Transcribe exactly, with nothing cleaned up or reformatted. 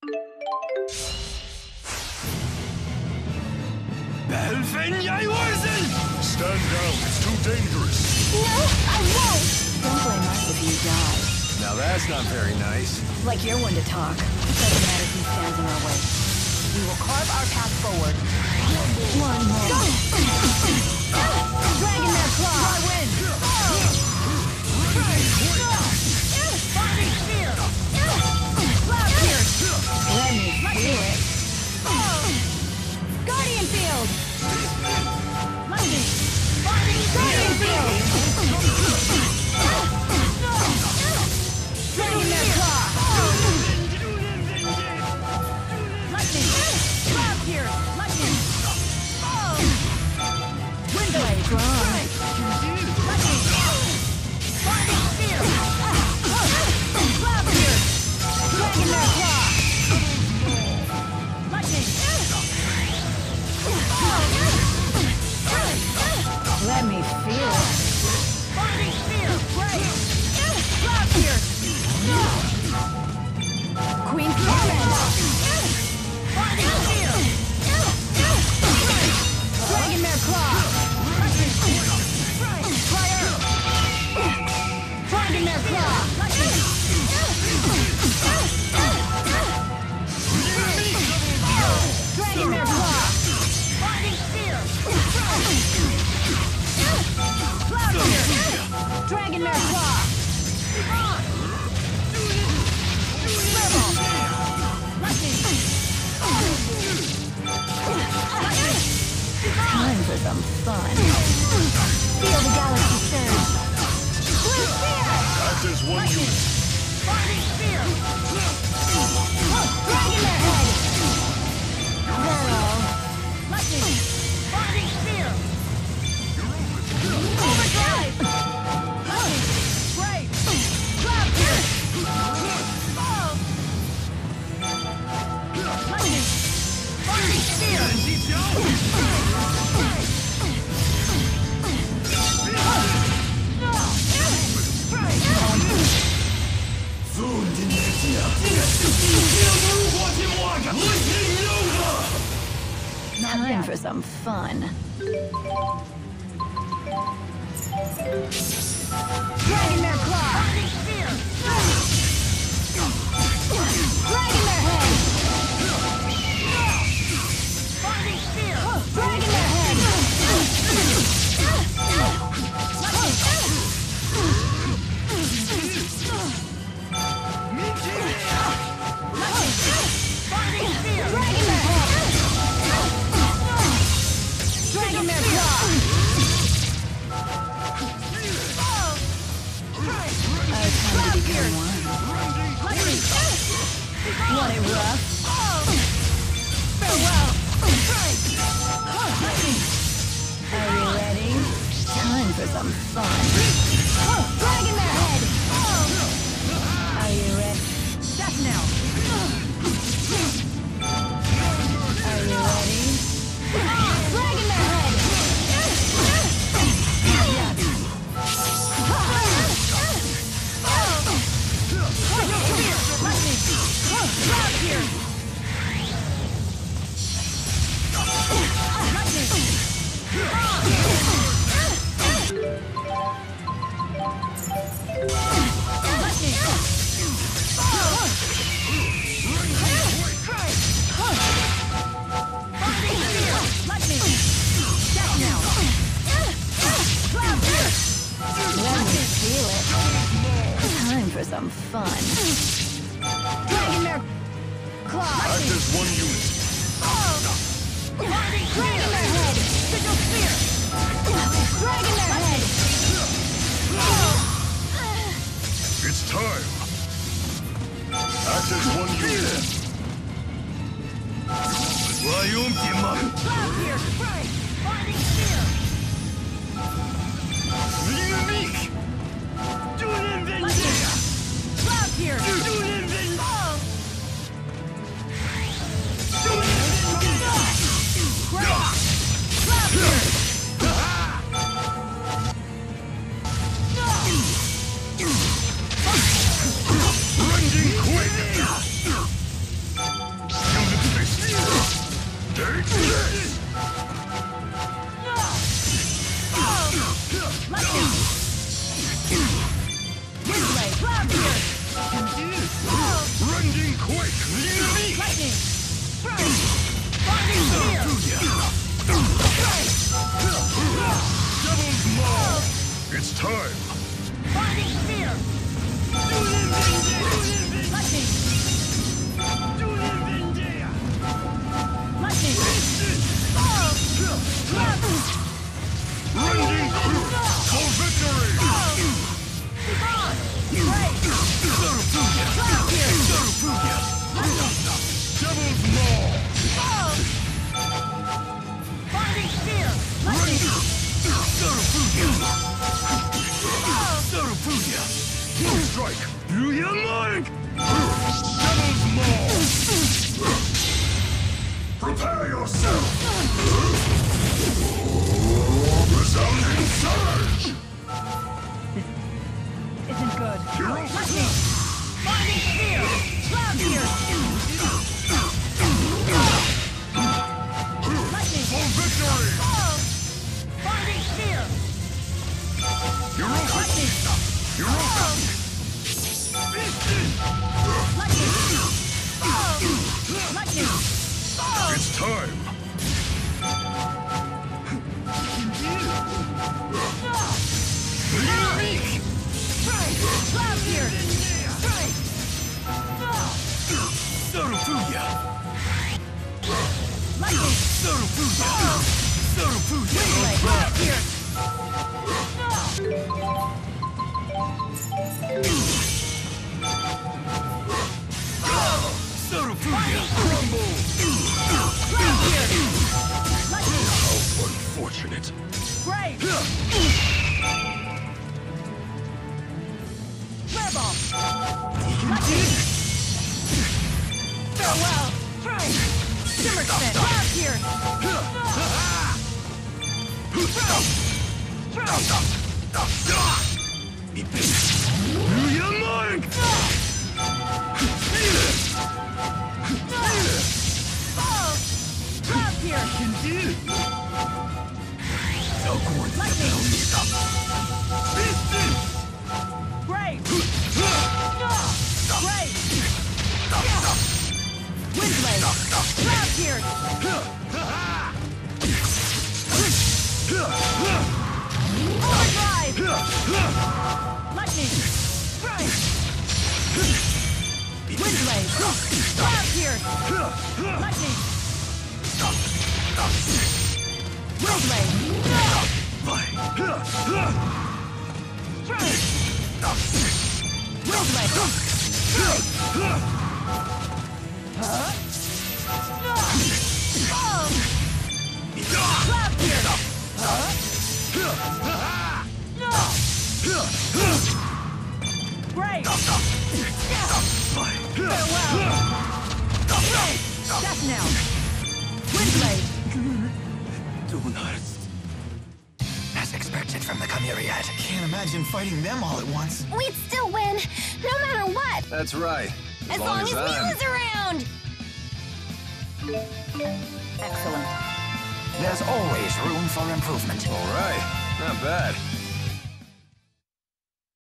Stand down, it's too dangerous. No, I won't! Don't blame us if you die. Now that's not very nice. Like you're one to talk. It doesn't matter who stands in our way. We will carve our path forward. One more. Go! Dragon that claw! I win! Fighting spear! Cloud pierce! Let me feel it. Guardian field! Lightning! Guardian field! Dragon that claw! Lightning! Cloud pierce! Lightning! Windblade! Lightning! Fighting spear! Cloud pierce! Dragon that claw! Lightning! Let me feel it. Fighting spear! Break! Cloud pierce! Queen torment! Fighting spear! Dragon mare claw! Fire! Dragon mare claw! Dragon mare claw! Fighting spear! Cloud pierce! Dragon mare claw! Swivel! Lightning! Time for some fun. Feel the galaxy surge. Blue spear! That is one unit. Fighting spear! Dragon mare head! That all? Lightning! Fighting spear! Overdrive! Lightning! Brave! Cloud pierce! Lightning! Fighting spear! Time for some fun. Dragon mare claw! Dragon mare head! Fighting spear! Dragon mare head! Fighting spear! Dragon mare head! Dragon mare claw! Our time to become one. Want it rough? Farewell! Are you ready? Time for some fun. Dragon mare head! Are you ready? Death now! Are you ready? Dragon mare head! Cloud pierce! Time for some fun. Dragon mare claw! That is one unit. Dragon mare head! Sigil spear! Dragon mare head! It's time. That is one unit. Cloud pierce! Fighting spear! Cloud pierce! Cloud pierce! Quake! Lightning! Strike! Blinding spear! Strike! Devil's Maw! It's time! Blinding spear! Lightning! Lightning! Oh! Trap! Rending for victory! Gone! Great! Trap here! Devil's Maw! Oh! Blinding spear! Lightning! Blue strike! Devil's Maw! Prepare yourself! Resounding surge! Isn't good. Lightning! Blinding spear! Trap here! Lightning! For victory! Oh! Blinding spear! Europa! Lightning! Europa! Lightning! Oh! Lightning! Oh! It's time! Strike! Trap here! Strike! Lightning! Wingway! Trap here! Crumble! Trap here! Lightning! How unfortunate! Great! Flare ball! Lightning! Farewell! Strike! Shimmer spin! Trap here! Strike! Oh! Trap here! Lightning! Great! Great! Windblade! Trap here! Overdrive! Lightning! Strike! Windblade! Trap here! Lightning! Windblade! Strike! Windblade! Strike! Huh? Oh! Trap here! Huh? Great! Farewell! Great! Death now! Windblade! As expected from the Chimeriad. Can't imagine fighting them all at once. We'd still win, no matter what, That's right. as long as Milla's around! Excellent. There's always room for improvement. All right. Not bad.